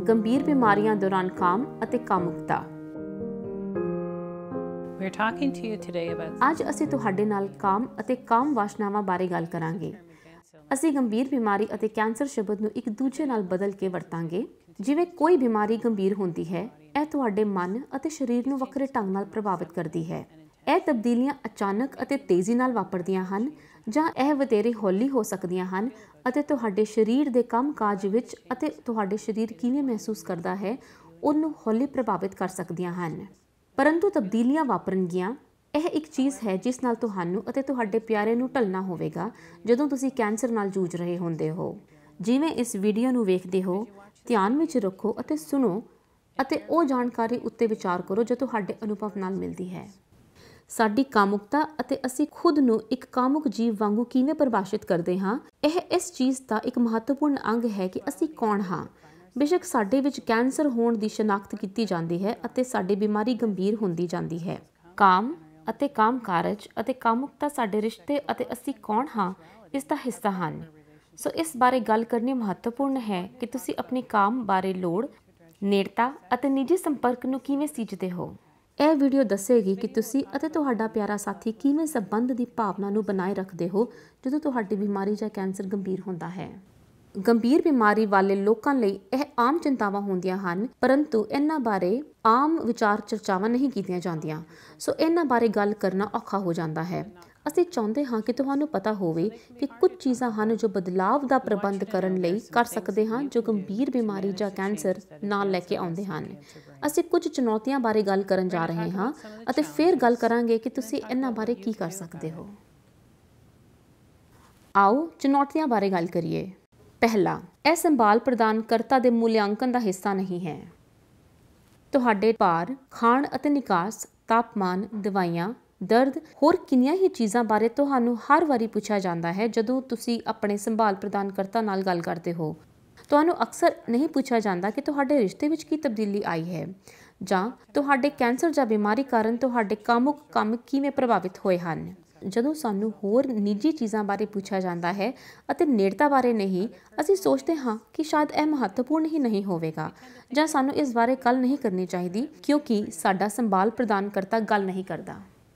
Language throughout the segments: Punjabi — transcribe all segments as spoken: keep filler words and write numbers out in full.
ਗੰਭੀਰ ਬਿਮਾਰੀਆਂ ਦੌਰਾਨ ਕਾਮ ਅਤੇ ਕਾਮੁਕਤਾ। We're talking to you today about ਅੱਜ ਅਸੀਂ ਤੁਹਾਡੇ ਨਾਲ ਕਾਮ ਅਤੇ ਕਾਮ ਵਾਸ਼ਨਾਵਾਂ ਬਾਰੇ ਗੱਲ ਕਰਾਂਗੇ। ਅਸੀਂ ਗੰਭੀਰ ਬਿਮਾਰੀ ਅਤੇ ਕੈਂਸਰ ਸ਼ਬਦ ਨੂੰ ਇੱਕ ਦੂਜੇ ਨਾਲ ਬਦਲ ਕੇ ਵਰਤਾਂਗੇ। ਜਿਵੇਂ ਕੋਈ ਬਿਮਾਰੀ ਗੰਭੀਰ ਹੁੰਦੀ ਹੈ, ਇਹ ਤੁਹਾਡੇ ਮਨ ਅਤੇ ਸਰੀਰ ਨੂੰ ਵੱਖਰੇ ਢੰਗ ਨਾਲ ਪ੍ਰਭਾਵਿਤ ਕਰਦੀ ਹੈ। ਇਹ ਤਬਦੀਲੀਆਂ ਅਚਾਨਕ ਅਤੇ ਤੇਜ਼ੀ ਨਾਲ ਵਾਪਰਦੀਆਂ ਹਨ ਜਾਂ ਇਹ ਵਧੇਰੇ ਹੌਲੀ ਹੋ ਸਕਦੀਆਂ ਹਨ ਅਤੇ ਤੁਹਾਡੇ ਸਰੀਰ ਦੇ ਕੰਮ-ਕਾਜ ਵਿੱਚ ਅਤੇ ਤੁਹਾਡੇ ਸਰੀਰ ਕਿਵੇਂ ਮਹਿਸੂਸ ਕਰਦਾ ਹੈ ਉਹਨੂੰ ਹੌਲੀ ਪ੍ਰਭਾਵਿਤ ਕਰ ਸਕਦੀਆਂ ਹਨ। ਪਰੰਤੂ ਤਬਦੀਲੀਆਂ ਵਾਪਰਨਗੀਆਂ। ਇਹ ਇੱਕ ਚੀਜ਼ ਹੈ ਜਿਸ ਨਾਲ ਤੁਹਾਨੂੰ ਅਤੇ ਤੁਹਾਡੇ ਪਿਆਰੇ ਨੂੰ ਢਲਣਾ ਹੋਵੇਗਾ ਜਦੋਂ ਤੁਸੀਂ ਕੈਂਸਰ ਨਾਲ ਜੂਝ ਰਹੇ ਹੁੰਦੇ ਹੋ। ਜਿਵੇਂ ਇਸ ਵੀਡੀਓ ਨੂੰ ਵੇਖਦੇ ਹੋ, ਧਿਆਨ ਵਿੱਚ ਰੱਖੋ ਅਤੇ ਸੁਣੋ ਅਤੇ ਉਹ ਜਾਣਕਾਰੀ ਉੱਤੇ ਵਿਚਾਰ ਕਰੋ ਜੋ ਤੁਹਾਡੇ ਅਨੁਭਵ ਨਾਲ ਮਿਲਦੀ ਹੈ। ਸਾਡੀ ਕਾਮੁਕਤਾ ਅਤੇ ਅਸੀਂ ਖੁਦ ਨੂੰ ਇੱਕ ਕਾਮੁਕ ਜੀਵ ਵਾਂਗੂ ਕਿਵੇਂ ਪਰਿਭਾਸ਼ਿਤ ਕਰਦੇ ਹਾਂ, ਇਹ ਇਸ ਚੀਜ਼ ਦਾ ਇੱਕ ਮਹੱਤਵਪੂਰਨ ਅੰਗ ਹੈ ਕਿ ਅਸੀਂ ਕੌਣ ਹਾਂ। ਬੇਸ਼ੱਕ ਸਾਡੇ ਵਿੱਚ ਕੈਂਸਰ ਹੋਣ ਦੀ ਸ਼ਨਾਖਤ ਕੀਤੀ ਜਾਂਦੀ ਹੈ ਅਤੇ ਸਾਡੀ ਬਿਮਾਰੀ ਗੰਭੀਰ ਹੁੰਦੀ ਜਾਂਦੀ ਹੈ। ਕਾਮ ਅਤੇ ਕਾਮ ਕਾਰਜ ਅਤੇ ਕਾਮੁਕਤਾ ਸਾਡੇ ਰਿਸ਼ਤੇ ਅਤੇ ਅਸੀਂ ਕੌਣ ਹਾਂ ਇਸ ਦਾ ਹਿੱਸਾ ਹਨ। ਸੋ ਇਸ ਬਾਰੇ ਗੱਲ ਕਰਨੀ ਮਹੱਤਵਪੂਰਨ ਹੈ ਕਿ ਤੁਸੀਂ ਆਪਣੀ ਕਾਮ ਬਾਰੇ ਲੋੜ, ਨੇੜਤਾ ਅਤੇ ਨਿੱਜੀ ਸੰਪਰਕ ਨੂੰ ਕਿਵੇਂ ਸਿੱਝਦੇ ਹੋ। ਇਹ ਵੀਡੀਓ ਦੱਸੇਗੀ ਕਿ ਤੁਸੀਂ ਅਤੇ ਤੁਹਾਡਾ ਪਿਆਰਾ ਸਾਥੀ ਕਿਵੇਂ ਸੰਬੰਧ ਦੀ ਭਾਵਨਾ ਨੂੰ ਬਣਾਏ ਰੱਖਦੇ ਹੋ ਜਦੋਂ ਤੁਹਾਡੀ ਬਿਮਾਰੀ ਜਾਂ ਕੈਂਸਰ ਗੰਭੀਰ ਹੁੰਦਾ ਹੈ। ਗੰਭੀਰ ਬਿਮਾਰੀ ਵਾਲੇ ਲੋਕਾਂ ਲਈ ਇਹ ਆਮ ਚਿੰਤਾਵਾਂ ਹੁੰਦੀਆਂ ਹਨ, ਪਰੰਤੂ ਇਹਨਾਂ ਬਾਰੇ ਆਮ ਵਿਚਾਰ ਚਰਚਾਵਾਂ ਨਹੀਂ ਕੀਤੀਆਂ ਜਾਂਦੀਆਂ। ਸੋ ਇਹਨਾਂ ਬਾਰੇ ਗੱਲ ਕਰਨਾ ਔਖਾ ਹੋ ਜਾਂਦਾ ਹੈ। ਅਸੀਂ ਚਾਹੁੰਦੇ ਹਾਂ ਕਿ ਤੁਹਾਨੂੰ ਪਤਾ ਹੋਵੇ ਕਿ ਕੁਝ ਚੀਜ਼ਾਂ ਹਨ ਜੋ ਬਦਲਾਵ ਦਾ ਪ੍ਰਬੰਧ ਕਰਨ ਲਈ ਕਰ ਸਕਦੇ ਹਾਂ ਜੋ ਗੰਭੀਰ ਬਿਮਾਰੀ ਜਾਂ ਕੈਂਸਰ ਨਾਲ ਲੈ ਕੇ ਆਉਂਦੇ ਹਨ। ਅਸੀਂ ਕੁਝ ਚੁਣੌਤੀਆਂ ਬਾਰੇ ਗੱਲ ਕਰਨ ਜਾ ਰਹੇ ਹਾਂ ਅਤੇ ਫਿਰ ਗੱਲ ਕਰਾਂਗੇ ਕਿ ਤੁਸੀਂ ਇਹਨਾਂ ਬਾਰੇ ਕੀ ਕਰ ਸਕਦੇ ਹੋ। ਆਓ ਚੁਣੌਤੀਆਂ ਬਾਰੇ ਗੱਲ ਕਰੀਏ। ਪਹਿਲਾ, ਇਹ ਸੰਭਾਲ ਪ੍ਰਦਾਨਕਰਤਾ ਦੇ ਮੁਲਾਂਕਣ ਦਾ ਹਿੱਸਾ ਨਹੀਂ ਹੈ। ਤੁਹਾਡੇ ਭਾਰ, ਖਾਣ ਅਤੇ ਨਿਕਾਸ, ਤਾਪਮਾਨ, ਦਵਾਈਆਂ, ਦਰਦ, ਹੋਰ ਕਿੰਨੀਆਂ ਹੀ ਚੀਜ਼ਾਂ ਬਾਰੇ ਤੁਹਾਨੂੰ ਹਰ ਵਾਰੀ ਪੁੱਛਿਆ ਜਾਂਦਾ ਹੈ ਜਦੋਂ ਤੁਸੀਂ ਆਪਣੇ ਸੰਭਾਲ ਪ੍ਰਦਾਨਕਰਤਾ ਨਾਲ ਗੱਲ ਕਰਦੇ ਹੋ। ਤੁਹਾਨੂੰ ਅਕਸਰ ਨਹੀਂ ਪੁੱਛਿਆ ਜਾਂਦਾ ਕਿ ਤੁਹਾਡੇ ਰਿਸ਼ਤੇ ਵਿੱਚ ਕੀ ਤਬਦੀਲੀ ਆਈ ਹੈ ਜਾਂ ਤੁਹਾਡੇ ਕੈਂਸਰ ਜਾਂ ਬਿਮਾਰੀ ਕਾਰਨ ਤੁਹਾਡੇ ਕਾਮੁਕ ਕੰਮ ਕਿਵੇਂ ਪ੍ਰਭਾਵਿਤ ਹੋਏ ਹਨ। ਜਦੋਂ ਸਾਨੂੰ ਹੋਰ ਨਿੱਜੀ ਚੀਜ਼ਾਂ ਬਾਰੇ ਪੁੱਛਿਆ ਜਾਂਦਾ ਹੈ ਅਤੇ ਨੇੜਤਾ ਬਾਰੇ ਨਹੀਂ, ਅਸੀਂ ਸੋਚਦੇ ਹਾਂ ਕਿ ਸ਼ਾਇਦ ਇਹ ਮਹੱਤਵਪੂਰਨ ਹੀ ਨਹੀਂ ਹੋਵੇਗਾ ਜਾਂ ਸਾਨੂੰ ਇਸ ਬਾਰੇ ਗੱਲ ਨਹੀਂ ਕਰਨੀ ਚਾਹੀਦੀ ਕਿਉਂਕਿ ਸਾਡਾ ਸੰਭਾਲ ਪ੍ਰਦਾਨਕਰਤਾ ਗੱਲ ਨਹੀਂ ਕਰਦਾ।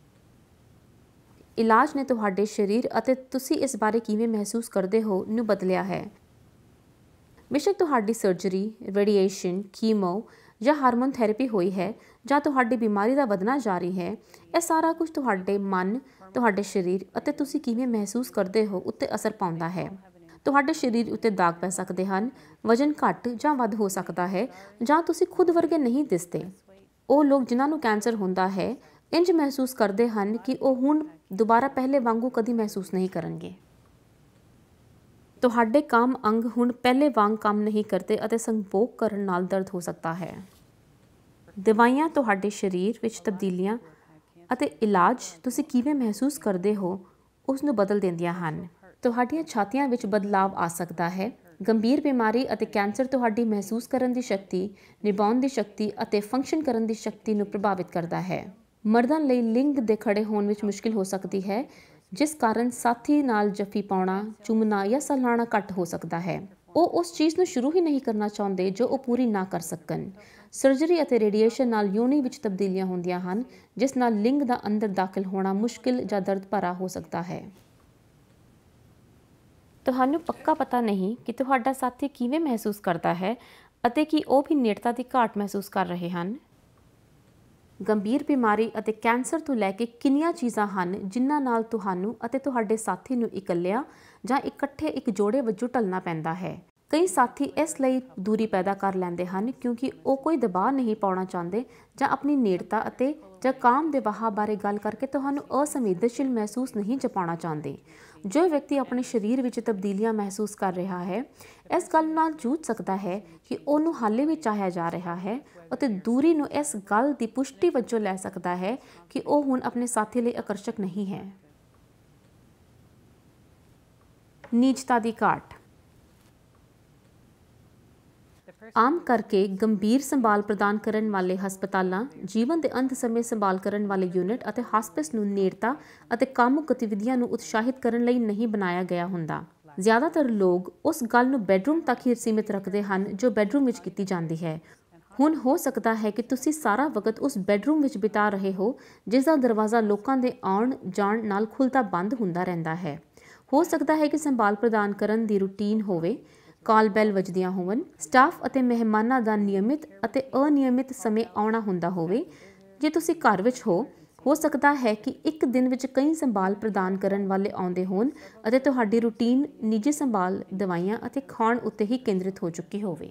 ਇਲਾਜ ਨੇ ਤੁਹਾਡੇ ਸਰੀਰ ਅਤੇ ਤੁਸੀਂ ਇਸ ਬਾਰੇ ਕਿਵੇਂ ਮਹਿਸੂਸ ਕਰਦੇ ਹੋ ਨੂੰ ਬਦਲਿਆ ਹੈ। ਬੇਸ਼ੱਕ ਤੁਹਾਡੀ ਸਰਜਰੀ, ਰੇਡੀਏਸ਼ਨ, ਕੀਮੋ ਜਾਂ ਹਾਰਮੋਨ ਥੈਰੇਪੀ ਹੋਈ ਹੈ ਜਾਂ ਤੁਹਾਡੀ ਬਿਮਾਰੀ ਦਾ ਵਧਣਾ ਜਾਰੀ ਹੈ, ਇਹ ਸਾਰਾ ਕੁਝ ਤੁਹਾਡੇ ਮਨ, ਤੁਹਾਡੇ ਸਰੀਰ ਅਤੇ ਤੁਸੀਂ ਕਿਵੇਂ ਮਹਿਸੂਸ ਕਰਦੇ ਹੋ ਉੱਤੇ ਅਸਰ ਪਾਉਂਦਾ ਹੈ। ਤੁਹਾਡੇ ਸਰੀਰ ਉੱਤੇ ਦਾਗ ਪੈ ਸਕਦੇ ਹਨ, ਵਜ਼ਨ ਘੱਟ ਜਾਂ ਵੱਧ ਹੋ ਸਕਦਾ ਹੈ ਜਾਂ ਤੁਸੀਂ ਖੁਦ ਵਰਗੇ ਨਹੀਂ ਦਿਸਦੇ। ਉਹ ਲੋਕ ਜਿਨ੍ਹਾਂ ਨੂੰ ਕੈਂਸਰ ਹੁੰਦਾ ਹੈ ਇੰਜ ਮਹਿਸੂਸ ਕਰਦੇ ਹਨ ਕਿ ਉਹ ਹੁਣ ਦੁਬਾਰਾ ਪਹਿਲੇ ਵਾਂਗੂ ਕਦੀ ਮਹਿਸੂਸ ਨਹੀਂ ਕਰਨਗੇ। ਤੁਹਾਡੇ ਕੰਮ ਅੰਗ ਹੁਣ ਪਹਿਲੇ ਵਾਂਗ ਕੰਮ ਨਹੀਂ ਕਰਦੇ ਅਤੇ ਸੰਭੋਗ ਕਰਨ ਨਾਲ ਦਰਦ ਹੋ ਸਕਦਾ ਹੈ। ਦਵਾਈਆਂ ਤੁਹਾਡੇ ਸਰੀਰ ਵਿੱਚ ਤਬਦੀਲੀਆਂ ਅਤੇ ਇਲਾਜ ਤੁਸੀਂ ਕਿਵੇਂ ਮਹਿਸੂਸ ਕਰਦੇ ਹੋ ਉਸ ਨੂੰ ਬਦਲ ਦਿੰਦੀਆਂ ਹਨ। ਤੁਹਾਡੀਆਂ ਛਾਤੀਆਂ ਵਿੱਚ ਬਦਲਾਵ ਆ ਸਕਦਾ ਹੈ। ਗੰਭੀਰ ਬਿਮਾਰੀ ਅਤੇ ਕੈਂਸਰ ਤੁਹਾਡੀ ਮਹਿਸੂਸ ਕਰਨ ਦੀ ਸ਼ਕਤੀ, ਨਿਭਾਉਣ ਦੀ ਸ਼ਕਤੀ ਅਤੇ ਫੰਕਸ਼ਨ ਕਰਨ ਦੀ ਸ਼ਕਤੀ ਨੂੰ ਪ੍ਰਭਾਵਿਤ ਕਰਦਾ ਹੈ। ਮਰਦਾਂ ਲਈ ਲਿੰਗ ਦੇ ਖੜੇ ਹੋਣ ਵਿੱਚ ਮੁਸ਼ਕਿਲ ਹੋ ਸਕਦੀ ਹੈ, ਜਿਸ ਕਾਰਨ ਸਾਥੀ ਨਾਲ ਜੱਫੀ ਪਾਉਣਾ, ਚੁੰਮਣਾ ਜਾਂ ਸਲਾਹਣਾ ਘੱਟ ਹੋ ਸਕਦਾ ਹੈ। ਉਹ ਉਸ ਚੀਜ਼ ਨੂੰ ਸ਼ੁਰੂ ਹੀ ਨਹੀਂ ਕਰਨਾ ਚਾਹੁੰਦੇ ਜੋ ਉਹ ਪੂਰੀ ਨਾ ਕਰ ਸਕਣ। ਸਰਜਰੀ ਅਤੇ ਰੇਡੀਏਸ਼ਨ ਨਾਲ ਯੋਨੀ ਵਿੱਚ ਤਬਦੀਲੀਆਂ ਹੁੰਦੀਆਂ ਹਨ, ਜਿਸ ਨਾਲ ਲਿੰਗ ਦਾ ਅੰਦਰ ਦਾਖਲ ਹੋਣਾ ਮੁਸ਼ਕਿਲ ਜਾਂ ਦਰਦ ਭਰਾ ਹੋ ਸਕਦਾ ਹੈ। ਤੁਹਾਨੂੰ ਪੱਕਾ ਪਤਾ ਨਹੀਂ ਕਿ ਤੁਹਾਡਾ ਸਾਥੀ ਕਿਵੇਂ ਮਹਿਸੂਸ ਕਰਦਾ ਹੈ ਅਤੇ ਕੀ ਉਹ ਵੀ ਨੇੜਤਾ ਦੀ ਘਾਟ ਮਹਿਸੂਸ ਕਰ ਰਹੇ ਹਨ। ਗੰਭੀਰ ਬਿਮਾਰੀ ਅਤੇ ਕੈਂਸਰ ਤੋਂ ਲੈ ਕੇ ਕਿੰਨੀਆਂ ਚੀਜ਼ਾਂ ਹਨ ਜਿਨ੍ਹਾਂ ਨਾਲ ਤੁਹਾਨੂੰ ਅਤੇ ਤੁਹਾਡੇ ਸਾਥੀ ਨੂੰ ਇਕੱਲਿਆਂ ਜਾਂ ਇਕੱਠੇ ਇੱਕ ਜੋੜੇ ਵਜੋਂ ਢਲਣਾ ਪੈਂਦਾ ਹੈ। ਕਈ ਸਾਥੀ ਇਸ ਲਈ ਦੂਰੀ ਪੈਦਾ ਕਰ ਲੈਂਦੇ ਹਨ ਕਿਉਂਕਿ ਉਹ ਕੋਈ ਦਬਾਅ ਨਹੀਂ ਪਾਉਣਾ ਚਾਹੁੰਦੇ ਜਾਂ ਆਪਣੀ ਨੇੜਤਾ ਅਤੇ ਜਾਂ ਕਾਮ ਦੇ ਵਹਾਅ ਬਾਰੇ ਗੱਲ ਕਰਕੇ ਤੁਹਾਨੂੰ ਅਸੰਵੇਦਨਸ਼ੀਲ ਮਹਿਸੂਸ ਨਹੀਂ ਜਤਾਉਣਾ ਚਾਹੁੰਦੇ। ਜੋ ਵਿਅਕਤੀ ਆਪਣੇ ਸਰੀਰ ਵਿੱਚ ਤਬਦੀਲੀਆਂ ਮਹਿਸੂਸ ਕਰ ਰਿਹਾ ਹੈ, ਇਸ ਗੱਲ ਨਾਲ ਜੂਝ ਸਕਦਾ ਹੈ ਕਿ ਉਹਨੂੰ ਹਾਲੇ ਵੀ ਚਾਹਿਆ ਜਾ ਰਿਹਾ ਹੈ ਅਤੇ ਦੂਰੀ ਨੂੰ ਇਸ ਗੱਲ ਦੀ ਪੁਸ਼ਟੀ ਵਜੋਂ ਲੈ ਸਕਦਾ ਹੈ ਕਿ ਉਹ ਹੁਣ ਆਪਣੇ ਸਾਥੀ ਲਈ ਆਕਰਸ਼ਕ ਨਹੀਂ ਹੈ। ਨਿੱਜਤਾ ਦੀ ਘਾਟ। ਆਮ ਕਰਕੇ ਗੰਭੀਰ ਸੰਭਾਲ ਪ੍ਰਦਾਨ ਕਰਨ ਵਾਲੇ ਹਸਪਤਾਲਾਂ, ਜੀਵਨ ਦੇ ਅੰਤ ਸਮੇਂ ਸੰਭਾਲ ਕਰਨ ਵਾਲੇ ਯੂਨਿਟ ਅਤੇ ਹਾਸਪਿਸ ਨੂੰ ਨੇੜਤਾ ਅਤੇ ਕਾਮੁਕ ਗਤੀਵਿਧੀਆਂ ਨੂੰ ਉਤਸ਼ਾਹਿਤ ਕਰਨ ਲਈ ਨਹੀਂ ਬਣਾਇਆ ਗਿਆ ਹੁੰਦਾ। ਜ਼ਿਆਦਾਤਰ ਲੋਕ ਉਸ ਗੱਲ ਨੂੰ ਬੈਡਰੂਮ ਤੱਕ ਹੀ ਸੀਮਿਤ ਰੱਖਦੇ ਹਨ ਜੋ ਬੈਡਰੂਮ ਵਿੱਚ ਕੀਤੀ ਜਾਂਦੀ ਹੈ। ਹੁਣ ਹੋ ਸਕਦਾ ਹੈ ਕਿ ਤੁਸੀਂ ਸਾਰਾ ਵਕਤ ਉਸ ਬੈਡਰੂਮ ਵਿੱਚ ਬਿਤਾ ਰਹੇ ਹੋ ਜਿਸ ਦਾ ਦਰਵਾਜ਼ਾ ਲੋਕਾਂ ਦੇ ਆਉਣ ਜਾਣ ਨਾਲ ਖੁੱਲ੍ਹਦਾ ਬੰਦ ਹੁੰਦਾ ਰਹਿੰਦਾ ਹੈ। ਹੋ ਸਕਦਾ ਹੈ ਕਿ ਸੰਭਾਲ ਪ੍ਰਦਾਨ ਕਰਨ ਦੀ ਰੂਟੀਨ ਹੋਵੇ, ਕਾਲ ਬੈਲ ਵੱਜਦੀਆਂ ਹੋਵਣ, ਸਟਾਫ ਅਤੇ ਮਹਿਮਾਨਾਂ ਦਾ ਨਿਯਮਿਤ ਅਤੇ ਅਨਿਯਮਿਤ ਸਮੇਂ ਆਉਣਾ ਹੁੰਦਾ ਹੋਵੇ। ਜੇ ਤੁਸੀਂ ਘਰ ਵਿੱਚ ਹੋ ਹੋ ਸਕਦਾ ਹੈ ਕਿ ਇੱਕ ਦਿਨ ਵਿੱਚ ਕਈ ਸੰਭਾਲ ਪ੍ਰਦਾਨ ਕਰਨ ਵਾਲੇ ਆਉਂਦੇ ਹੋਣ ਅਤੇ ਤੁਹਾਡੀ ਰੂਟੀਨ ਨਿੱਜੀ ਸੰਭਾਲ, ਦਵਾਈਆਂ ਅਤੇ ਖਾਣ ਉੱਤੇ ਹੀ ਕੇਂਦਰਿਤ ਹੋ ਚੁੱਕੀ ਹੋਵੇ।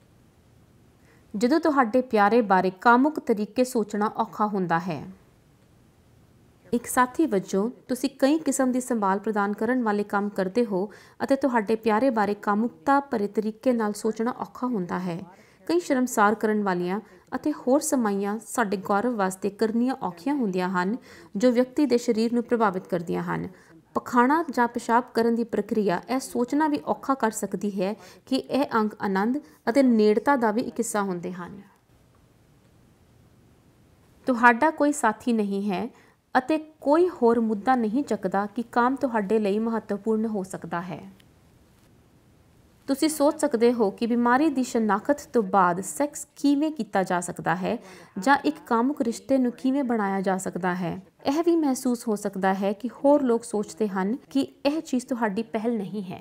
ਜਦੋਂ ਤੁਹਾਡੇ ਪਿਆਰੇ ਬਾਰੇ ਕਾਮੁਕ ਤਰੀਕੇ ਸੋਚਣਾ ਔਖਾ ਹੁੰਦਾ ਹੈ। ਇੱਕ ਸਾਥੀ ਵਜੋਂ ਤੁਸੀਂ ਕਈ ਕਿਸਮ ਦੀ ਸੰਭਾਲ ਪ੍ਰਦਾਨ ਕਰਨ ਵਾਲੇ ਕੰਮ ਕਰਦੇ ਹੋ ਅਤੇ ਤੁਹਾਡੇ ਪਿਆਰੇ ਬਾਰੇ ਕਾਮੁਕਤਾ ਭਰੇ ਤਰੀਕੇ ਨਾਲ ਸੋਚਣਾ ਔਖਾ ਹੁੰਦਾ ਹੈ। ਕਈ ਸ਼ਰਮਸਾਰ ਕਰਨ ਵਾਲੀਆਂ ਅਤੇ ਹੋਰ ਸਮਾਈਆਂ ਸਾਡੇ ਗੌਰਵ ਵਾਸਤੇ ਕਰਨੀਆਂ ਔਖੀਆਂ ਹੁੰਦੀਆਂ ਹਨ ਜੋ ਵਿਅਕਤੀ ਦੇ ਸਰੀਰ ਨੂੰ ਪ੍ਰਭਾਵਿਤ ਕਰਦੀਆਂ ਹਨ। ਪਖਾਣਾ ਜਾਂ ਪਿਸ਼ਾਬ ਕਰਨ ਦੀ ਪ੍ਰਕਿਰਿਆ ਇਹ ਸੋਚਣਾ ਵੀ ਔਖਾ ਕਰ ਸਕਦੀ ਹੈ ਕਿ ਇਹ ਅੰਗ ਆਨੰਦ ਅਤੇ ਨੇੜਤਾ ਦਾ ਵੀ ਇੱਕ ਹਿੱਸਾ ਹੁੰਦੇ ਹਨ। ਤੁਹਾਡਾ ਕੋਈ ਸਾਥੀ ਨਹੀਂ ਹੈ ਅਤੇ ਕੋਈ ਹੋਰ ਮੁੱਦਾ ਨਹੀਂ ਚੱਕਦਾ ਕਿ ਕੰਮ ਤੁਹਾਡੇ ਲਈ ਮਹੱਤਵਪੂਰਨ ਹੋ ਸਕਦਾ ਹੈ। ਤੁਸੀਂ ਸੋਚ ਸਕਦੇ ਹੋ ਕਿ ਬਿਮਾਰੀ ਦੀ ਸ਼ਨਾਖਤ ਤੋਂ ਬਾਅਦ ਸੈਕਸ ਕਿਵੇਂ ਕੀਤਾ ਜਾ ਸਕਦਾ ਹੈ ਜਾਂ ਇੱਕ ਕਾਮੁਕ ਰਿਸ਼ਤੇ ਨੂੰ ਕਿਵੇਂ ਬਣਾਇਆ ਜਾ ਸਕਦਾ ਹੈ। ਇਹ ਵੀ ਮਹਿਸੂਸ ਹੋ ਸਕਦਾ ਹੈ ਕਿ ਹੋਰ ਲੋਕ ਸੋਚਦੇ ਹਨ ਕਿ ਇਹ ਚੀਜ਼ ਤੁਹਾਡੀ ਪਹਿਲ ਨਹੀਂ ਹੈ।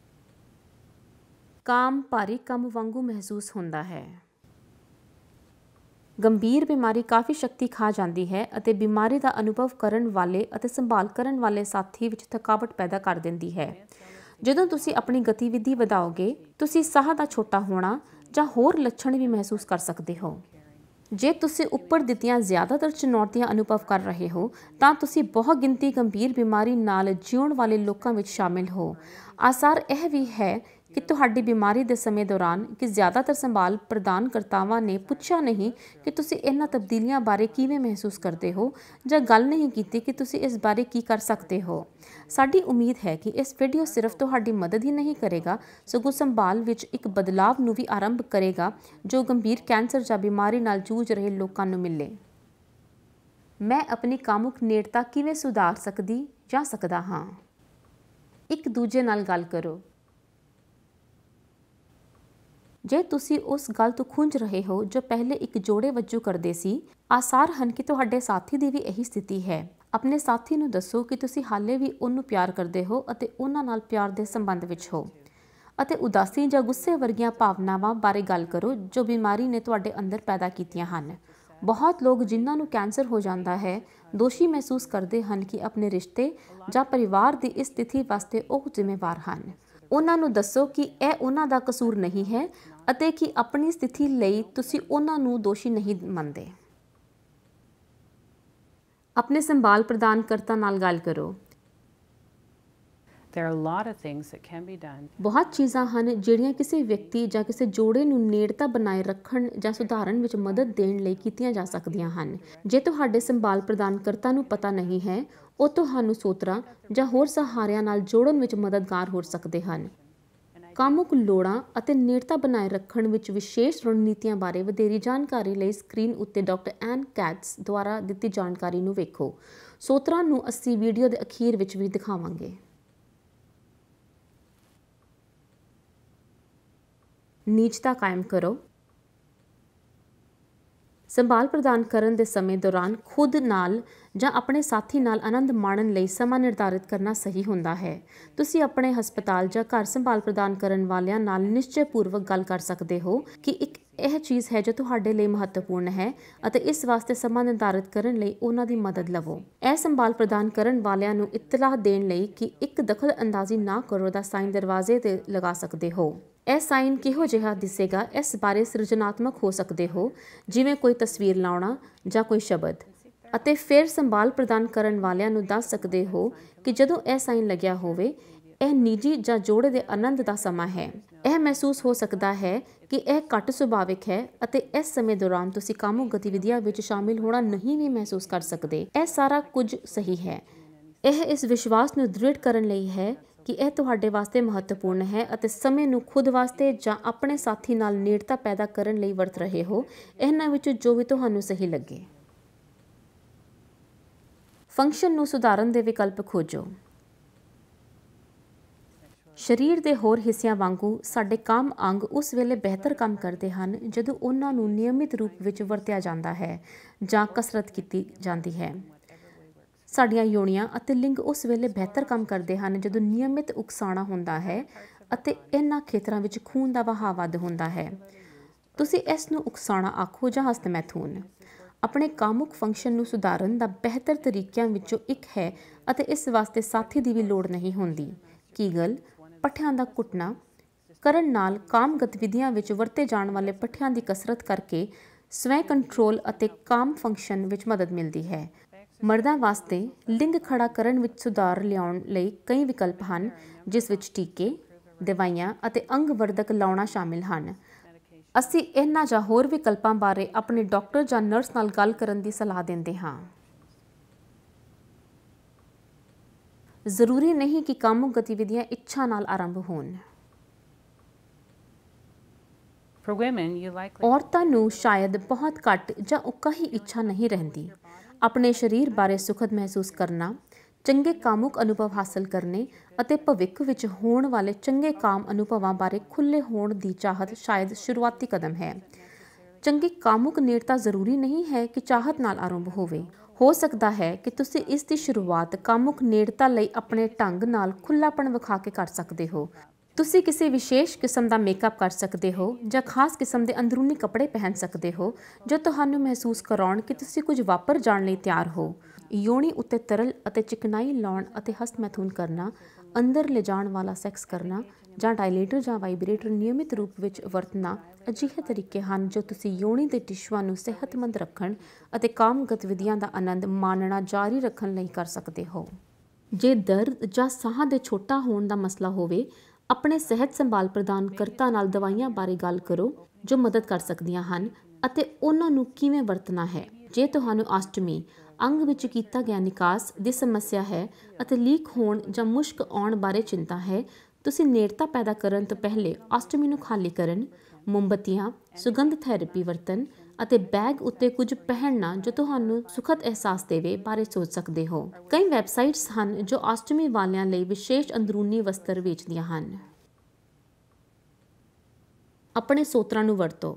ਕਾਮ ਭਾਰੀ ਕੰਮ ਵਾਂਗੂ ਮਹਿਸੂਸ ਹੁੰਦਾ ਹੈ। ਗੰਭੀਰ ਬਿਮਾਰੀ ਕਾਫੀ ਸ਼ਕਤੀ ਖਾ ਜਾਂਦੀ ਹੈ ਅਤੇ ਬਿਮਾਰੀ ਦਾ ਅਨੁਭਵ ਕਰਨ ਵਾਲੇ ਅਤੇ ਸੰਭਾਲ ਕਰਨ ਵਾਲੇ ਸਾਥੀ ਵਿੱਚ ਥਕਾਵਟ ਪੈਦਾ ਕਰ ਦਿੰਦੀ ਹੈ। ਜਦੋਂ ਤੁਸੀਂ ਆਪਣੀ ਗਤੀਵਿਧੀ ਵਧਾਓਗੇ, ਤੁਸੀਂ ਸਾਹ ਦਾ ਛੋਟਾ ਹੋਣਾ ਜਾਂ ਹੋਰ ਲੱਛਣ ਵੀ ਮਹਿਸੂਸ ਕਰ ਸਕਦੇ ਹੋ। ਜੇ ਤੁਸੀਂ ਉੱਪਰ ਦਿੱਤੀਆਂ ਜ਼ਿਆਦਾਤਰ ਚੁਣੌਤੀਆਂ ਅਨੁਭਵ ਕਰ ਰਹੇ ਹੋ ਤਾਂ ਤੁਸੀਂ ਬਹੁ ਗਿਣਤੀ ਗੰਭੀਰ ਬਿਮਾਰੀ ਨਾਲ ਜਿਉਣ ਵਾਲੇ ਲੋਕਾਂ ਵਿੱਚ ਸ਼ਾਮਿਲ ਹੋ। ਆਸਾਰ ਇਹ ਵੀ ਹੈ ਕਿ ਤੁਹਾਡੀ ਬਿਮਾਰੀ ਦੇ ਸਮੇਂ ਦੌਰਾਨ ਕਿ ਜ਼ਿਆਦਾਤਰ ਸੰਭਾਲ ਪ੍ਰਦਾਨਕਰਤਾਵਾਂ ਨੇ ਪੁੱਛਿਆ ਨਹੀਂ ਕਿ ਤੁਸੀਂ ਇਹਨਾਂ ਤਬਦੀਲੀਆਂ ਬਾਰੇ ਕਿਵੇਂ ਮਹਿਸੂਸ ਕਰਦੇ ਹੋ ਜਾਂ ਗੱਲ ਨਹੀਂ ਕੀਤੀ ਕਿ ਤੁਸੀਂ ਇਸ ਬਾਰੇ ਕੀ ਕਰ ਸਕਦੇ ਹੋ। ਸਾਡੀ ਉਮੀਦ ਹੈ ਕਿ ਇਸ ਵੀਡੀਓ ਸਿਰਫ ਤੁਹਾਡੀ ਮਦਦ ਹੀ ਨਹੀਂ ਕਰੇਗਾ ਸਗੋਂ ਸੰਭਾਲ ਵਿੱਚ ਇੱਕ ਬਦਲਾਵ ਨੂੰ ਵੀ ਆਰੰਭ ਕਰੇਗਾ ਜੋ ਗੰਭੀਰ ਕੈਂਸਰ ਜਾਂ ਬਿਮਾਰੀ ਨਾਲ ਜੂਝ ਰਹੇ ਲੋਕਾਂ ਨੂੰ ਮਿਲੇ। ਮੈਂ ਆਪਣੀ ਕਾਮੁਕ ਨੇੜਤਾ ਕਿਵੇਂ ਸੁਧਾਰ ਸਕਦੀ ਜਾਂ ਸਕਦਾ ਹਾਂ? ਇੱਕ ਦੂਜੇ ਨਾਲ ਗੱਲ ਕਰੋ। ਜੇ ਤੁਸੀਂ ਉਸ ਗੱਲ ਤੋਂ ਖੁੰਝ ਰਹੇ ਹੋ ਜੋ ਪਹਿਲੇ ਇੱਕ ਜੋੜੇ ਵਜੋਂ ਕਰਦੇ ਸੀ, ਆਸਾਰ ਹਨ ਕਿ ਤੁਹਾਡੇ ਸਾਥੀ ਦੀ ਵੀ ਇਹੀ ਸਥਿਤੀ ਹੈ। ਆਪਣੇ ਸਾਥੀ ਨੂੰ ਦੱਸੋ ਕਿ ਤੁਸੀਂ ਹਾਲੇ ਵੀ ਉਹਨੂੰ ਪਿਆਰ ਕਰਦੇ ਹੋ ਅਤੇ ਉਹਨਾਂ ਨਾਲ ਪਿਆਰ ਦੇ ਸੰਬੰਧ ਵਿੱਚ ਹੋ ਅਤੇ ਉਦਾਸੀ ਜਾਂ ਗੁੱਸੇ ਵਰਗੀਆਂ ਭਾਵਨਾਵਾਂ ਬਾਰੇ ਗੱਲ ਕਰੋ ਜੋ ਬਿਮਾਰੀ ਨੇ ਤੁਹਾਡੇ ਅੰਦਰ ਪੈਦਾ ਕੀਤੀਆਂ ਹਨ। ਬਹੁਤ ਲੋਕ ਜਿਨ੍ਹਾਂ ਨੂੰ ਕੈਂਸਰ ਹੋ ਜਾਂਦਾ ਹੈ ਦੋਸ਼ੀ ਮਹਿਸੂਸ ਕਰਦੇ ਹਨ ਕਿ ਆਪਣੇ ਰਿਸ਼ਤੇ ਜਾਂ ਪਰਿਵਾਰ ਦੀ ਇਸ ਸਥਿਤੀ ਵਾਸਤੇ ਉਹ ਜ਼ਿੰਮੇਵਾਰ ਹਨ। ਉਹਨਾਂ ਨੂੰ ਦੱਸੋ ਕਿ ਇਹ ਉਹਨਾਂ ਦਾ ਕਸੂਰ ਨਹੀਂ ਹੈ ਅਤੇ ਕਿ ਆਪਣੀ ਸਥਿਤੀ ਲਈ ਤੁਸੀਂ ਉਹਨਾਂ ਨੂੰ ਦੋਸ਼ੀ ਨਹੀਂ ਮੰਨਦੇ। ਆਪਣੇ ਸੰਭਾਲ ਪ੍ਰਦਾਨਕਰਤਾ ਨਾਲ ਗੱਲ ਕਰੋ। There are a lot of things that can be done. ਬਹੁਤ ਚੀਜ਼ਾਂ ਹਨ ਜਿਹੜੀਆਂ ਕਿਸੇ ਵਿਅਕਤੀ ਜਾਂ ਕਿਸੇ ਜੋੜੇ ਨੂੰ ਨੇੜਤਾ ਬਣਾਏ ਰੱਖਣ ਜਾਂ ਸੁਧਾਰਨ ਵਿੱਚ ਮਦਦ ਦੇਣ ਲਈ ਕੀਤੀਆਂ ਜਾ ਸਕਦੀਆਂ ਹਨ। ਜੇ ਤੁਹਾਡੇ ਸੰਭਾਲ ਪ੍ਰਦਾਨਕਰਤਾ ਨੂੰ ਪਤਾ ਨਹੀਂ ਹੈ, ਉਹ ਤੁਹਾਨੂੰ ਸੋਤਰਾਂ ਜਾਂ ਹੋਰ ਸਹਾਰਿਆਂ ਨਾਲ ਜੋੜਨ ਵਿੱਚ ਮਦਦਗਾਰ ਹੋ ਸਕਦੇ ਹਨ। ਕਾਮੁਕ ਲੋੜਾਂ ਅਤੇ ਨੇੜਤਾ ਬਣਾਏ ਰੱਖਣ ਵਿੱਚ ਵਿਸ਼ੇਸ਼ ਰਣਨੀਤੀਆਂ ਬਾਰੇ ਵਧੇਰੀ ਜਾਣਕਾਰੀ ਲਈ ਸਕਰੀਨ ਉੱਤੇ ਡਾਕਟਰ ਐਨ ਕੈਟਸ ਦੁਆਰਾ ਦਿੱਤੀ ਜਾਣਕਾਰੀ ਨੂੰ ਵੇਖੋ। ਸੋਤਰਾਂ ਨੂੰ ਅਸੀਂ ਵੀਡੀਓ ਦੇ ਅਖੀਰ ਵਿੱਚ ਵੀ ਦਿਖਾਵਾਂਗੇ। ਨੀਚਤਾ ਕਾਇਮ ਕਰੋ। ਸੰਭਾਲ ਪ੍ਰਦਾਨ ਕਰਨ ਦੇ ਸਮੇਂ ਦੌਰਾਨ ਖੁਦ ਨਾਲ ਜਾਂ ਆਪਣੇ ਸਾਥੀ ਨਾਲ ਆਨੰਦ ਮਾਣਨ ਲਈ ਸਮਾਂ ਨਿਰਧਾਰਿਤ ਕਰਨਾ ਸਹੀ ਹੁੰਦਾ ਹੈ। ਤੁਸੀਂ ਆਪਣੇ ਹਸਪਤਾਲ ਜਾਂ ਘਰ ਸੰਭਾਲ ਪ੍ਰਦਾਨ ਕਰਨ ਵਾਲਿਆਂ ਨਾਲ ਨਿਸ਼ਚੈ ਪੂਰਵਕ ਗੱਲ ਕਰ ਸਕਦੇ ਹੋ ਕਿ ਇੱਕ ਇਹ ਚੀਜ਼ ਹੈ ਜੋ ਤੁਹਾਡੇ ਲਈ ਮਹੱਤਵਪੂਰਨ ਹੈ ਅਤੇ ਇਸ ਵਾਸਤੇ ਸਮਾਂ ਨਿਰਧਾਰਿਤ ਕਰਨ ਲਈ ਉਹਨਾਂ ਦੀ ਮਦਦ ਲਵੋ। ਇਹ ਸੰਭਾਲ ਪ੍ਰਦਾਨ ਕਰਨ ਵਾਲਿਆਂ ਨੂੰ ਇਤਲਾਹ ਦੇਣ ਲਈ ਕਿ ਇੱਕ ਦਖਲ ਅੰਦਾਜ਼ੀ ਨਾ ਕਰੋ ਦਾ ਸਾਈਨ ਦਰਵਾਜ਼ੇ ਤੇ ਲਗਾ ਸਕਦੇ ਹੋ। ਇਹ ਸਾਈਨ ਕਿਹੋ ਜਿਹਾ ਦਿਸੇਗਾ ਇਸ ਬਾਰੇ ਸਿਰਜਣਾਤਮਕ ਹੋ ਸਕਦੇ ਹੋ, ਜਿਵੇਂ ਕੋਈ ਤਸਵੀਰ ਲਾਉਣਾ ਜਾਂ ਕੋਈ ਸ਼ਬਦ, ਅਤੇ ਫਿਰ ਸੰਭਾਲ ਪ੍ਰਦਾਨ ਕਰਨ ਵਾਲਿਆਂ ਨੂੰ ਦੱਸ ਸਕਦੇ ਹੋ ਕਿ ਜਦੋਂ ਇਹ ਸਾਈਨ ਲੱਗਿਆ ਹੋਵੇ ਇਹ ਨਿੱਜੀ ਜਾਂ ਜੋੜੇ ਦੇ ਆਨੰਦ ਦਾ ਸਮਾਂ ਹੈ। ਇਹ ਮਹਿਸੂਸ ਹੋ ਸਕਦਾ ਹੈ ਕਿ ਇਹ ਘੱਟ ਸੁਭਾਵਿਕ ਹੈ ਅਤੇ ਇਸ ਸਮੇਂ ਦੌਰਾਨ ਤੁਸੀਂ ਕਾਮੁਕ ਗਤੀਵਿਧੀਆਂ ਵਿੱਚ ਸ਼ਾਮਿਲ ਹੋਣਾ ਨਹੀਂ ਵੀ ਮਹਿਸੂਸ ਕਰ ਸਕਦੇ। ਇਹ ਸਾਰਾ ਕੁਝ ਸਹੀ ਹੈ। ਇਹ ਇਸ ਵਿਸ਼ਵਾਸ ਨੂੰ ਦ੍ਰਿੜ ਕਰਨ ਲਈ ਹੈ ਕਿ ਇਹ ਤੁਹਾਡੇ ਵਾਸਤੇ ਮਹੱਤਵਪੂਰਨ ਹੈ ਅਤੇ ਸਮੇਂ ਨੂੰ ਖੁਦ ਵਾਸਤੇ ਜਾਂ ਆਪਣੇ ਸਾਥੀ ਨਾਲ ਨੇੜਤਾ ਪੈਦਾ ਕਰਨ ਲਈ ਵਰਤ ਰਹੇ ਹੋ, ਇਹਨਾਂ ਵਿੱਚੋਂ ਜੋ ਵੀ ਤੁਹਾਨੂੰ ਸਹੀ ਲੱਗੇ। ਫੰਕਸ਼ਨ ਨੂੰ ਸੁਧਾਰਨ ਦੇ ਵਿਕਲਪ ਖੋਜੋ। ਸਰੀਰ ਦੇ ਹੋਰ ਹਿੱਸਿਆਂ ਵਾਂਗੂ ਸਾਡੇ ਕੰਮ ਅੰਗ ਉਸ ਵੇਲੇ ਬਿਹਤਰ ਕੰਮ ਕਰਦੇ ਹਨ ਜਦੋਂ ਉਹਨਾਂ ਨੂੰ ਨਿਯਮਿਤ ਰੂਪ ਵਿੱਚ ਵਰਤਿਆ ਜਾਂਦਾ ਹੈ ਜਾਂ ਕਸਰਤ ਕੀਤੀ ਜਾਂਦੀ ਹੈ। ਸਾਡੀਆਂ ਯੋਨੀਆਂ ਅਤੇ ਲਿੰਗ ਉਸ ਵੇਲੇ ਬਿਹਤਰ ਕੰਮ ਕਰਦੇ ਹਨ ਜਦੋਂ ਨਿਯਮਿਤ ਉਕਸਾਣਾ ਹੁੰਦਾ ਹੈ ਅਤੇ ਇਹਨਾਂ ਖੇਤਰਾਂ ਵਿੱਚ ਖੂਨ ਦਾ ਵਹਾਅ ਵੱਧ ਹੁੰਦਾ ਹੈ। ਤੁਸੀਂ ਇਸ ਨੂੰ ਉਕਸਾਣਾ ਆਖੋ ਜਾਂ ਹਸਤਮੈਥੂਨ ਆਪਣੇ ਕਾਮੁਕ ਫੰਕਸ਼ਨ ਨੂੰ ਸੁਧਾਰਨ ਦਾ ਬਿਹਤਰ ਤਰੀਕਿਆਂ ਵਿੱਚੋਂ ਇੱਕ ਹੈ ਅਤੇ ਇਸ ਵਾਸਤੇ ਸਾਥੀ ਦੀ ਵੀ ਲੋੜ ਨਹੀਂ ਹੁੰਦੀ। ਕੀਗਲ ਪੱਠਿਆਂ ਦਾ ਘੁੱਟਣਾ ਕਰਨ ਨਾਲ ਕਾਮ ਗਤੀਵਿਧੀਆਂ ਵਿੱਚ ਵਰਤੇ ਜਾਣ ਵਾਲੇ ਪੱਠਿਆਂ ਦੀ ਕਸਰਤ ਕਰਕੇ ਸਵੈ ਕੰਟਰੋਲ ਅਤੇ ਕਾਮ ਫੰਕਸ਼ਨ ਵਿੱਚ ਮਦਦ ਮਿਲਦੀ ਹੈ। ਮਰਦਾਂ ਵਾਸਤੇ ਲਿੰਗ ਖੜਾ ਕਰਨ ਵਿੱਚ ਸੁਧਾਰ ਲਿਆਉਣ ਲਈ ਕਈ ਵਿਕਲਪ ਹਨ, ਜਿਸ ਵਿੱਚ ਟੀਕੇ, ਦਵਾਈਆਂ ਅਤੇ ਅੰਗ ਵਰਧਕ ਲਾਉਣਾ ਸ਼ਾਮਿਲ ਹਨ। ਅਸੀਂ ਇਹਨਾਂ ਜਾਂ ਹੋਰ ਵਿਕਲਪਾਂ ਬਾਰੇ ਆਪਣੇ ਡਾਕਟਰ ਜਾਂ ਨਰਸ ਨਾਲ ਗੱਲ ਕਰਨ ਦੀ ਸਲਾਹ ਦਿੰਦੇ ਹਾਂ। ਜ਼ਰੂਰੀ ਨਹੀਂ ਕਿ ਕਾਮੁਕ ਗਤੀਵਿਧੀਆਂ ਇੱਛਾ ਨਾਲ ਆਰੰਭ ਹੋਣ। For women, you likely ਔਰਤਾਂ ਨੂੰ ਸ਼ਾਇਦ ਬਹੁਤ ਘੱਟ ਜਾਂ ਉੱਕਾ ਹੀ ਇੱਛਾ ਨਹੀਂ ਰਹਿੰਦੀ। ਆਪਣੇ ਸਰੀਰ ਬਾਰੇ ਸੁਖਦ ਮਹਿਸੂਸ ਕਰਨਾ, ਚੰਗੇ ਕਾਮੁਕ ਅਨੁਭਵ ਹਾਸਲ ਕਰਨੇ ਅਤੇ ਭਵਿੱਖ ਵਿੱਚ ਹੋਣ ਵਾਲੇ ਚੰਗੇ ਕਾਮ ਅਨੁਭਵਾਂ ਬਾਰੇ ਖੁੱਲ੍ਹੇ ਹੋਣ ਦੀ ਚਾਹਤ ਸ਼ਾਇਦ ਸ਼ੁਰੂਆਤੀ ਕਦਮ ਹੈ। ਚੰਗੀ ਕਾਮੁਕ ਨੇੜਤਾ ਜ਼ਰੂਰੀ ਨਹੀਂ ਹੈ ਕਿ ਚਾਹਤ ਨਾਲ ਆਰੰਭ ਹੋਵੇ। ਹੋ ਸਕਦਾ ਹੈ ਕਿ ਤੁਸੀਂ ਇਸ ਦੀ ਸ਼ੁਰੂਆਤ ਕਾਮੁਕ ਨੇੜਤਾ ਲਈ ਆਪਣੇ ਢੰਗ ਨਾਲ ਖੁੱਲ੍ਹਾਪਣ ਵਿਖਾ ਕੇ ਕਰ ਸਕਦੇ ਹੋ। ਤੁਸੀਂ ਕਿਸੇ ਵਿਸ਼ੇਸ਼ ਕਿਸਮ ਦਾ ਮੇਕਅਪ ਕਰ ਸਕਦੇ ਹੋ ਜਾਂ ਖਾਸ ਕਿਸਮ ਦੇ ਅੰਦਰੂਨੀ ਕੱਪੜੇ ਪਹਿਨ ਸਕਦੇ ਹੋ ਜੋ ਤੁਹਾਨੂੰ ਮਹਿਸੂਸ ਕਰਾਉਣ ਕਿ ਤੁਸੀਂ ਕੁਝ ਵਾਪਰ ਜਾਣ ਲਈ ਤਿਆਰ ਹੋ। ਯੋਨੀ ਉੱਤੇ ਤਰਲ ਅਤੇ ਚਿਕਨਾਈ ਲਾਉਣ ਅਤੇ ਹਸਤਮੈਥੂਨ ਕਰਨਾ, ਅੰਦਰ ਲਿਜਾਣ ਵਾਲਾ ਸੈਕਸ ਕਰਨਾ ਜਾਂ ਡਾਇਲੇਟਰ ਜਾਂ ਵਾਈਬ੍ਰੇਟਰ ਨਿਯਮਿਤ ਰੂਪ ਵਿੱਚ ਵਰਤਣਾ ਅਜਿਹੇ ਤਰੀਕੇ ਹਨ ਜੋ ਤੁਸੀਂ ਯੋਨੀ ਦੇ ਟਿਸ਼ੂਆਂ ਨੂੰ ਸਿਹਤਮੰਦ ਰੱਖਣ ਅਤੇ ਕਾਮ ਗਤੀਵਿਧੀਆਂ ਦਾ ਆਨੰਦ ਮਾਣਨਾ ਜਾਰੀ ਰੱਖਣ ਲਈ ਕਰ ਸਕਦੇ ਹੋ। ਜੇ ਦਰਦ ਜਾਂ ਸਾਹ ਦੇ ਛੋਟਾ ਹੋਣ ਦਾ ਮਸਲਾ ਹੋਵੇ, ਆਪਣੇ ਸਿਹਤ ਸੰਭਾਲ ਪ੍ਰਦਾਨਕਰਤਾ ਨਾਲ ਦਵਾਈਆਂ ਬਾਰੇ ਗੱਲ ਕਰੋ ਜੋ ਮਦਦ ਕਰ ਸਕਦੀਆਂ ਹਨ ਅਤੇ ਉਹਨਾਂ ਨੂੰ ਕਿਵੇਂ ਵਰਤਣਾ ਹੈ। ਜੇ ਤੁਹਾਨੂੰ ਆਸਟਮੀ, ਅੰਗ ਵਿੱਚ ਕੀਤਾ ਗਿਆ ਨਿਕਾਸ ਦੀ ਸਮੱਸਿਆ ਹੈ ਅਤੇ ਲੀਕ ਹੋਣ ਜਾਂ ਮੁਸ਼ਕ ਆਉਣ ਬਾਰੇ ਚਿੰਤਾ ਹੈ, ਤੁਸੀਂ ਨੇੜਤਾ ਪੈਦਾ ਕਰਨ ਤੋਂ ਪਹਿਲੇ ਆਸਟਮੀ ਨੂੰ ਖਾਲੀ ਕਰਨ, ਮੋਮਬੱਤੀਆਂ, ਸੁਗੰਧ ਥੈਰੇਪੀ ਵਰਤਣ ਅਤੇ ਬੈਗ ਉੱਤੇ ਕੁਝ ਪਹਿਨਣਾ ਜੋ ਤੁਹਾਨੂੰ ਸੁਖਦ ਅਹਿਸਾਸ ਦੇਵੇ ਬਾਰੇ ਸੋਚ ਸਕਦੇ ਹੋ। ਕਈ ਵੈਬਸਾਈਟਸ ਹਨ ਜੋ ਆਸਟਮੀ ਵਾਲਿਆਂ ਲਈ ਵਿਸ਼ੇਸ਼ ਅੰਦਰੂਨੀ ਵਸਤਰ ਵੇਚਦੀਆਂ ਹਨ। ਆਪਣੇ ਸੋਤਰਾਂ ਨੂੰ ਵਰਤੋ।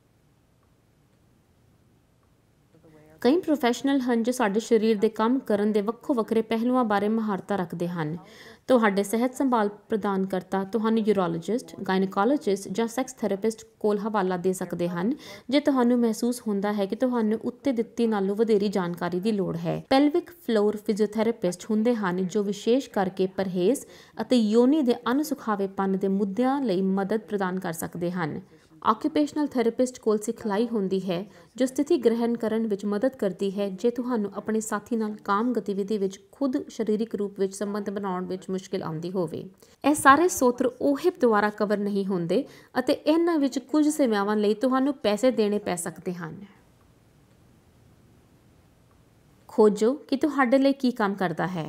ਕਈ ਪ੍ਰੋਫੈਸ਼ਨਲ ਹਨ ਜੋ ਸਾਡੇ ਸਰੀਰ ਦੇ ਕੰਮ ਕਰਨ ਦੇ ਵੱਖੋ ਵੱਖਰੇ ਪਹਿਲੂਆਂ ਬਾਰੇ ਮਹਾਰਤਾਂ ਰੱਖਦੇ ਹਨ। ਤੁਹਾਡੇ ਸਿਹਤ ਸੰਭਾਲ ਪ੍ਰਦਾਨਕਰਤਾ ਤੁਹਾਨੂੰ ਯੂਰੋਲੋਜਿਸਟ, ਗਾਇਨੋਕੋਲੋਜਿਸਟ ਜਾਂ ਸੈਕਸ ਥੈਰੇਪਿਸਟ ਕੋਲ ਹਵਾਲਾ ਦੇ ਸਕਦੇ ਹਨ ਜੇ ਤੁਹਾਨੂੰ ਮਹਿਸੂਸ ਹੁੰਦਾ ਹੈ ਕਿ ਤੁਹਾਨੂੰ ਉੱਤੇ ਦਿੱਤੀ ਨਾਲੋਂ ਵਧੇਰੀ ਜਾਣਕਾਰੀ ਦੀ ਲੋੜ ਹੈ। ਪੈਲਵਿਕ ਫਲੋਰ ਫਿਜ਼ੀਓਥੈਰੇਪਿਸਟ ਹੁੰਦੇ ਹਨ ਜੋ ਵਿਸ਼ੇਸ਼ ਕਰਕੇ ਪਰਹੇਜ਼ ਅਤੇ ਯੋਨੀ ਦੇ ਅਣਸੁਖਾਵੇਪਨ ਦੇ ਮੁੱਦਿਆਂ ਲਈ ਮਦਦ ਪ੍ਰਦਾਨ ਕਰ ਸਕਦੇ ਹਨ। ਆਕਿਊਪੇਸ਼ਨਲ ਥੈਰੇਪਿਸਟ ਕੋਲ ਸਿਖਲਾਈ ਹੁੰਦੀ ਹੈ ਜੋ ਸਥਿਤੀ ਗ੍ਰਹਿਣ ਕਰਨ ਵਿੱਚ ਮਦਦ ਕਰਦੀ ਹੈ ਜੇ ਤੁਹਾਨੂੰ ਆਪਣੇ ਸਾਥੀ ਨਾਲ ਕਾਮ ਗਤੀਵਿਧੀ ਵਿੱਚ ਖੁਦ ਸਰੀਰਕ ਰੂਪ ਵਿੱਚ ਸੰਬੰਧ ਬਣਾਉਣ ਵਿੱਚ ਮੁਸ਼ਕਿਲ ਆਉਂਦੀ ਹੋਵੇ। ਇਹ ਸਾਰੇ ਸੋਤਰ ਓਹਿਪ ਦੁਆਰਾ ਕਵਰ ਨਹੀਂ ਹੁੰਦੇ ਅਤੇ ਇਹਨਾਂ ਵਿੱਚ ਕੁਝ ਸੇਵਾਵਾਂ ਲਈ ਤੁਹਾਨੂੰ ਪੈਸੇ ਦੇਣੇ ਪੈ ਸਕਦੇ ਹਨ। ਖੋਜੋ ਕਿ ਤੁਹਾਡੇ ਲਈ ਕੀ ਕੰਮ ਕਰਦਾ ਹੈ।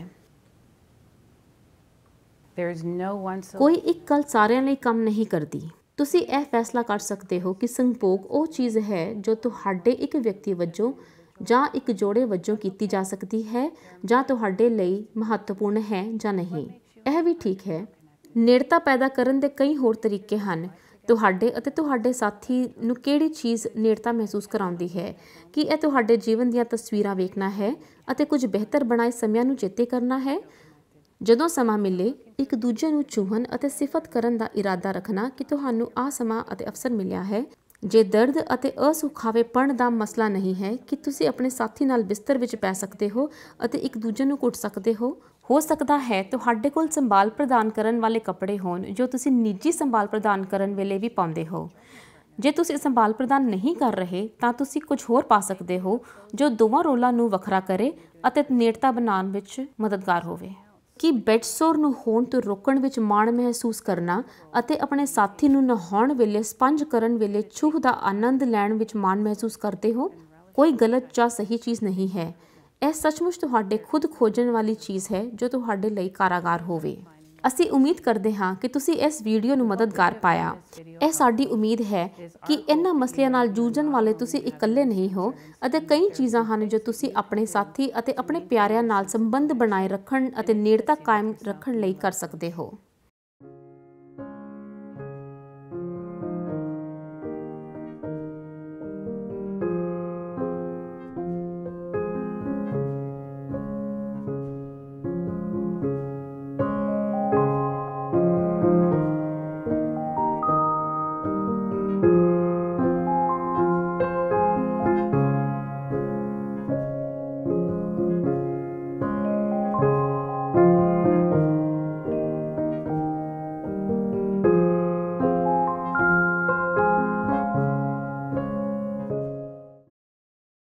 there is no one solution. ਕੋਈ ਇੱਕ ਗੱਲ ਸਾਰਿਆਂ ਲਈ ਕੰਮ ਨਹੀਂ ਕਰਦੀ। ਤੁਸੀਂ ਇਹ ਫੈਸਲਾ ਕਰ ਸਕਦੇ ਹੋ ਕਿ ਸੰਭੋਗ ਉਹ ਚੀਜ਼ ਹੈ ਜੋ ਤੁਹਾਡੇ ਇੱਕ ਵਿਅਕਤੀ ਵਜੋਂ ਜਾਂ ਇੱਕ ਜੋੜੇ ਵਜੋਂ ਕੀਤੀ ਜਾ ਸਕਦੀ ਹੈ ਜਾਂ ਤੁਹਾਡੇ ਲਈ ਮਹੱਤਵਪੂਰਨ ਹੈ ਜਾਂ ਨਹੀਂ। ਇਹ ਵੀ ਠੀਕ ਹੈ। ਨੇੜਤਾ ਪੈਦਾ ਕਰਨ ਦੇ ਕਈ ਹੋਰ ਤਰੀਕੇ ਹਨ। ਤੁਹਾਡੇ ਅਤੇ ਤੁਹਾਡੇ ਸਾਥੀ ਨੂੰ ਕਿਹੜੀ ਚੀਜ਼ ਨੇੜਤਾ ਮਹਿਸੂਸ ਕਰਾਉਂਦੀ ਹੈ? ਕੀ ਇਹ ਤੁਹਾਡੇ ਜੀਵਨ ਦੀਆਂ ਤਸਵੀਰਾਂ ਵੇਖਣਾ ਹੈ ਅਤੇ ਕੁਝ ਬਿਹਤਰ ਬਣਾਏ ਸਮਿਆਂ ਨੂੰ ਚੇਤੇ ਕਰਨਾ ਹੈ? ਜਦੋਂ ਸਮਾਂ ਮਿਲੇ, ਇੱਕ ਦੂਜੇ ਨੂੰ ਚੂਹਣ ਅਤੇ ਸਿਫਤ ਕਰਨ ਦਾ ਇਰਾਦਾ ਰੱਖਣਾ ਕਿ ਤੁਹਾਨੂੰ ਆਹ ਸਮਾਂ ਅਤੇ ਅਵਸਰ ਮਿਲਿਆ ਹੈ। ਜੇ ਦਰਦ ਅਤੇ ਅਸੁਖਾਵੇਪਣ ਦਾ ਮਸਲਾ ਨਹੀਂ ਹੈ ਕਿ ਤੁਸੀਂ ਆਪਣੇ ਸਾਥੀ ਨਾਲ ਬਿਸਤਰ ਵਿੱਚ ਪੈ ਸਕਦੇ ਹੋ ਅਤੇ ਇੱਕ ਦੂਜੇ ਨੂੰ ਘੁੱਟ ਸਕਦੇ ਹੋ। ਹੋ ਸਕਦਾ ਹੈ ਤੁਹਾਡੇ ਕੋਲ ਸੰਭਾਲ ਪ੍ਰਦਾਨ ਕਰਨ ਵਾਲੇ ਕੱਪੜੇ ਹੋਣ ਜੋ ਤੁਸੀਂ ਨਿੱਜੀ ਸੰਭਾਲ ਪ੍ਰਦਾਨ ਕਰਨ ਵੇਲੇ ਵੀ ਪਾਉਂਦੇ ਹੋ। ਜੇ ਤੁਸੀਂ ਸੰਭਾਲ ਪ੍ਰਦਾਨ ਨਹੀਂ ਕਰ ਰਹੇ ਤਾਂ ਤੁਸੀਂ ਕੁਝ ਹੋਰ ਪਾ ਸਕਦੇ ਹੋ ਜੋ ਦੋਵਾਂ ਰੋਲਾਂ ਨੂੰ ਵੱਖਰਾ ਕਰੇ ਅਤੇ ਨੇੜਤਾ ਬਣਾਉਣ ਵਿੱਚ ਮਦਦਗਾਰ ਹੋਵੇ। ਕਿ ਬੈੱਡਸੋਰ ਨੂੰ ਹੋਣ ਤੋਂ ਰੋਕਣ ਵਿੱਚ ਮਾਣ ਮਹਿਸੂਸ ਕਰਨਾ ਅਤੇ ਆਪਣੇ ਸਾਥੀ ਨੂੰ ਨਹਾਉਣ ਵੇਲੇ ਸਪੰਜ ਕਰਨ ਵੇਲੇ ਛੂਹ ਦਾ ਆਨੰਦ ਲੈਣ ਵਿੱਚ ਮਾਣ ਮਹਿਸੂਸ ਕਰਦੇ ਹੋ? ਕੋਈ ਗਲਤ ਜਾਂ ਸਹੀ ਚੀਜ਼ ਨਹੀਂ ਹੈ। ਇਹ ਸੱਚਮੁੱਚ ਤੁਹਾਡੇ ਖੁਦ ਖੋਜਣ ਵਾਲੀ ਚੀਜ਼ ਹੈ ਜੋ ਤੁਹਾਡੇ ਲਈ ਕਾਰਾਗਾਰ ਹੋਵੇ। ਅਸੀਂ ਉਮੀਦ ਕਰਦੇ ਹਾਂ ਕਿ ਤੁਸੀਂ ਇਸ ਵੀਡੀਓ ਨੂੰ ਮਦਦਗਾਰ ਪਾਇਆ। ਇਹ ਸਾਡੀ ਉਮੀਦ ਹੈ ਕਿ ਇਹਨਾਂ ਮਸਲਿਆਂ ਨਾਲ ਜੂਝਣ ਵਾਲੇ ਤੁਸੀਂ ਇਕੱਲੇ ਨਹੀਂ ਹੋ ਅਤੇ ਕਈ ਚੀਜ਼ਾਂ ਹਨ ਜੋ ਤੁਸੀਂ ਆਪਣੇ ਸਾਥੀ ਅਤੇ ਆਪਣੇ ਪਿਆਰਿਆਂ ਨਾਲ ਸੰਬੰਧ ਬਣਾਏ ਰੱਖਣ ਅਤੇ ਨੇੜਤਾ ਕਾਇਮ ਰੱਖਣ ਲਈ ਕਰ ਸਕਦੇ ਹੋ।